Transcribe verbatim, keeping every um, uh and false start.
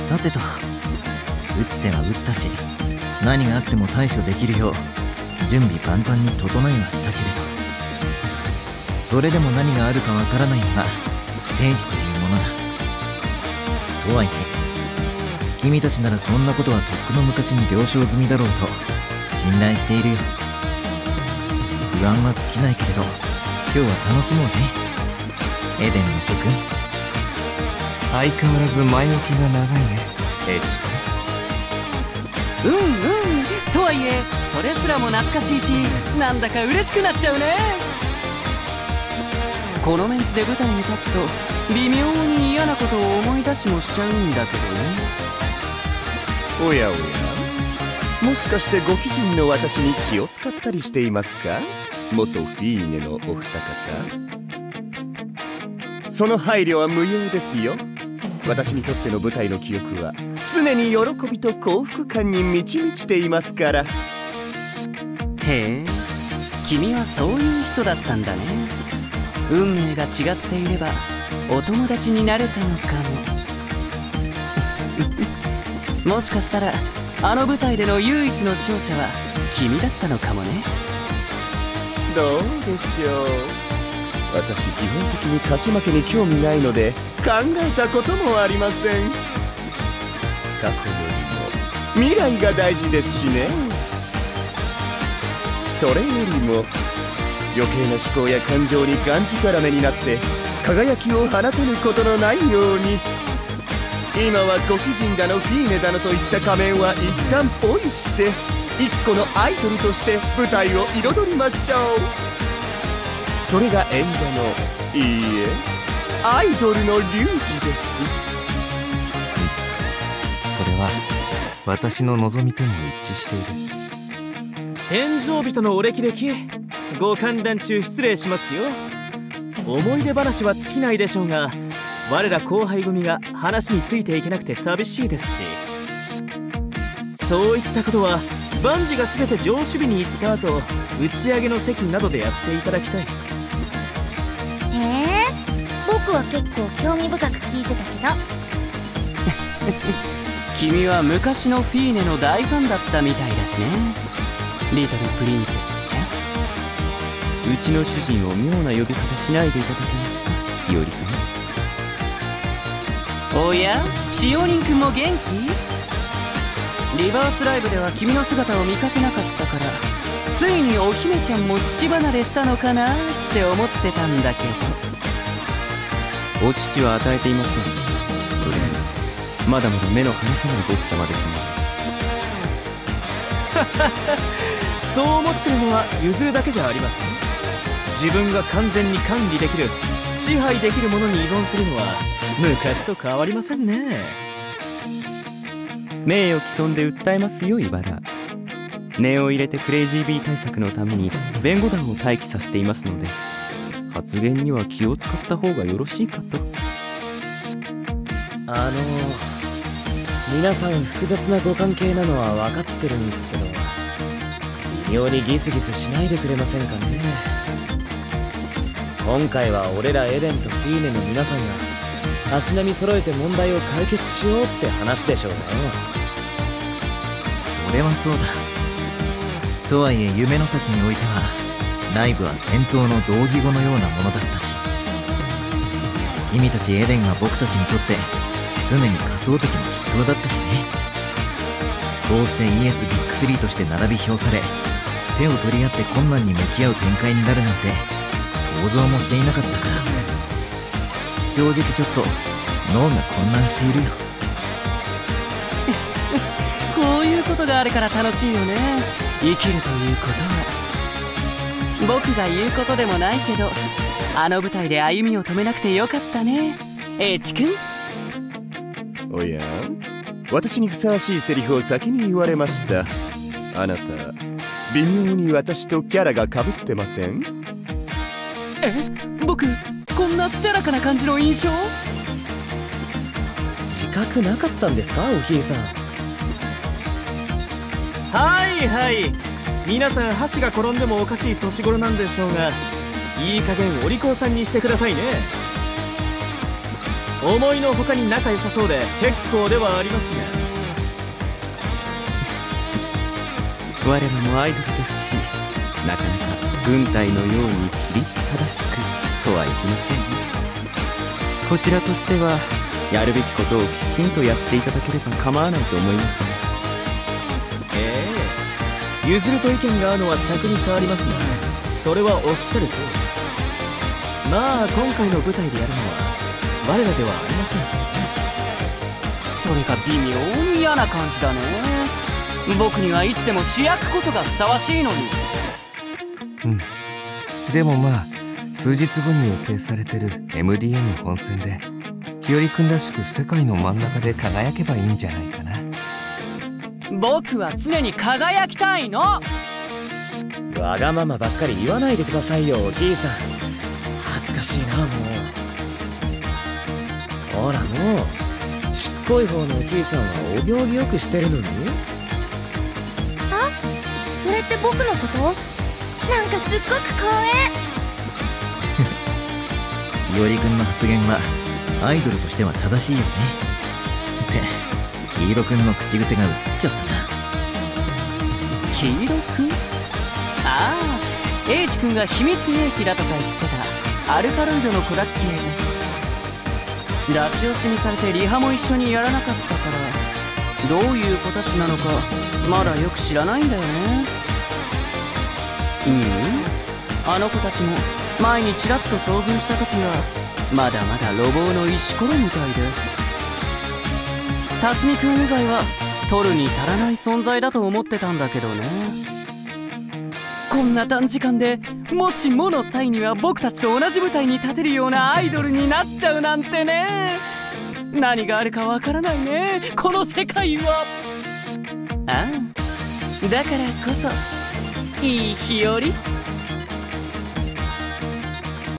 さてと、打つ手は打ったし、何があっても対処できるよう準備万端に整えはしたけれど、それでも何があるかわからないのがステージというものだ。とはいえ君たちならそんなことはとっくの昔に了承済みだろうと信頼しているよ。不安は尽きないけれど今日は楽しもうね、エデンの諸君。 相変わらず前置きが長いね、エイチうんうん。とはいえそれすらも懐かしいし、なんだか嬉しくなっちゃうね。このメンツで舞台に立つと微妙に嫌なことを思い出しもしちゃうんだけどね。 おやおや、もしかしてご貴人の私に気を使ったりしていますか、元フィーネのお二方。その配慮は無用ですよ。私にとっての舞台の記憶は常に喜びと幸福感に満ち満ちていますから。 へえ、君はそういう人だったんだね。運命が違っていればお友達になれたのかももしかしたらあの舞台での唯一の勝者は君だったのかもね。 どうでしょう。私基本的に勝ち負けに興味ないので考えたこともありません。過去よりも未来が大事ですしね。それよりも余計な思考や感情にがんじがらめになって輝きを放てることのないように、今はご貴人だのフィーネだのといった仮面は一旦ポイして一個のアイドルとして舞台を彩りましょう。それが演者の、いいえアイドルの流儀です。 それは私の望みとも一致している。 天井人のお歴々、ご歓談中失礼しますよ。思い出話は尽きないでしょうが、我ら後輩組が話についていけなくて寂しいですし、そういったことは万事が全て上守備に行った後、打ち上げの席などでやっていただきたい。 へえ、僕は結構興味深く聞いてたけど君は昔のフィーネの大ファンだったみたいだしね、リトルプリンセスちゃん。 うちの主人を妙な呼び方しないでいただけますか、いおりさん。 おや、しおりんくんも元気？リバースライブでは君の姿を見かけなかったから、ついにお姫ちゃんも父離れしたのかなって思ってたんだけど。お乳は与えていません。それにまだまだ目の離せない坊ちゃまですね。 そう思ってるのはゆずるだけじゃありません。自分が完全に管理できる、支配できるものに依存するのは昔と変わりませんね。 名誉毀損で訴えますよ、茨。念を入れてクレイジービー対策のために弁護団を待機させていますので、発言には気を使った方がよろしいかと。 あの皆さん複雑なご関係なのは分かってるんですけど、微妙にギスギスしないでくれませんかね。今回は俺らエデンとフィーネの皆さんが足並み揃えて問題を解決しようって話でしょうね。 それはそうだ。とはいえ夢の先においてはライブは戦闘の同義語のようなものだったし、君たちエデンは僕たちにとって常に仮想的な筆頭だったしね。こうして イーエス ビッグスリー として並び表され、手を取り合って困難に向き合う展開になるなんて想像もしていなかったから、正直ちょっと脳が混乱しているよ。 こういうことがあるから楽しいよね、生きるということは。僕が言うことでもないけど、あの舞台で歩みを止めなくてよかったね、H君。 おや、私にふさわしいセリフを先に言われました。あなた微妙に私とキャラが被ってません？ え、僕こんなチャラかな感じの印象？ 自覚なかったんですか、おひいさん。 はいはい、皆さん箸が転んでもおかしい年頃なんでしょうが、いい加減お利口さんにしてくださいね。 思いのほかに仲良さそうで結構ではありますが我らもアイドルですし、なかなか軍隊のように規律正しくとはいきませんね。こちらとしてはやるべきことをきちんとやっていただければ構わないと思いますね。 ええ、譲ると意見が合うのは尺に差ありますが、それはおっしゃる通り。まあ今回の舞台でやるのは我らではありません。 それが微妙に嫌な感じだね。僕にはいつでも主役こそがふさわしいのに。 うん。でもまあ数日後に予定されてる エムディーエム 本戦で日和くんらしく世界の真ん中で輝けばいいんじゃないかな。 僕は常に輝きたいの。 わがままばっかり言わないでくださいよ、おひいさん。恥ずかしいな、もう。ほらもうちっこい方のおひいさんはお行儀よくしてるのに。 あ、それって僕のこと？なんかすっごく光栄。 いおりくんの発言はアイドルとしては正しいよね。って黄色くんの口癖が映っちゃったな。 黄色くん？ああ、H 君が秘密兵器だとか言ってたアルカロイドの子だっけ。出し惜しみされてリハも一緒にやらなかったから、どういう子たちなのかまだよく知らないんだよね。うん、あの子たちも前にちらっと遭遇した時はまだまだ路傍の石ころみたいで、辰巳くん以外は取るに足らない存在だと思ってたんだけどね。こんな短時間でもしもの際には僕たちと同じ舞台に立てるようなアイドルになっちゃうなんてね。何があるかわからないね、この世界は。ああ、だからこそいい日和って